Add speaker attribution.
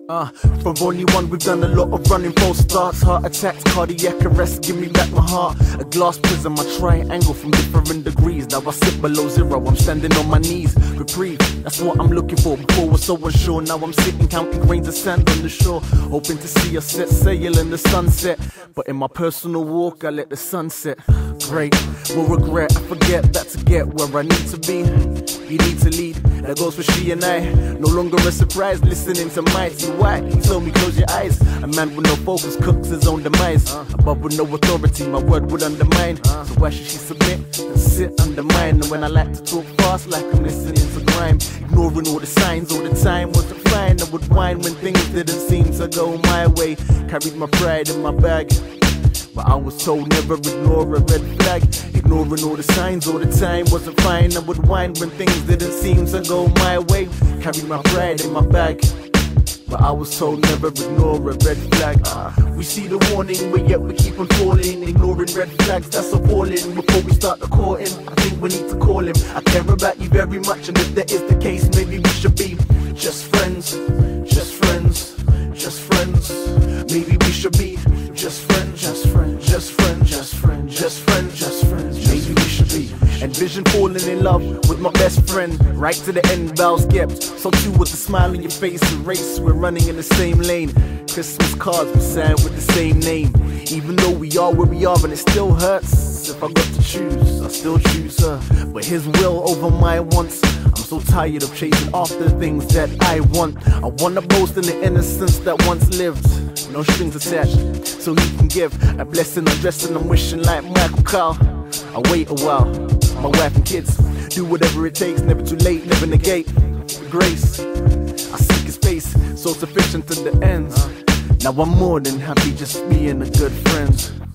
Speaker 1: From only one we've done a lot of running false starts. Heart attacks, cardiac arrest, give me back my heart. A glass prism, a triangle from different degrees. Now I sit below zero, I'm standing on my knees. Reprieve, that's what I'm looking for. Before was so unsure, now I'm sitting counting grains of sand on the shore, hoping to see a set sail in the sunset. But in my personal walk, I let the sunset. Great, will regret, I forget that to get where I need to be, you need to lead. That goes for she and I. No longer a surprise, listening to Mighty White. He told me close your eyes. A man with no focus cooks his own demise. Above with no authority, my word would undermine. So why should she submit and sit under mine? And when I like to talk fast, like I'm listening to grime, ignoring all the signs all the time wasn't fine. I would whine when things didn't seem to go my way. Carried my pride in my bag, but I was told never ignore a red flag. Ignoring all the signs all the time wasn't fine. I would whine when things didn't seem to go my way. Carry my pride in my bag, but I was told never ignore a red flag. We see the warning, but yet we keep on falling. Ignoring red flags, that's appalling. Before we start the courting, I think we need to call him. I care about you very much, and if that is the case, maybe we should be just friends. Just friends, just friends. Maybe we should be just friends, just friends, just friends, just friends, just friends, just friends. Maybe we should be. Envision falling in love with my best friend, right to the end, vows kept. So too with the smile on your face, a race, we're running in the same lane. Christmas cards we signed with the same name. Even though we are where we are and it still hurts. If I got to choose, I still choose her, but his will over my wants. I'm so tired of chasing after things that I want. I wanna boast in the innocence that once lived. No strings attached, so he can give a blessing. I'm dressing, I'm wishing like Michael Kyle. I wait a while, my wife and kids, do whatever it takes, never too late, never negate grace. I seek his face, so sufficient to the ends. Now I'm more than happy just being a good friend.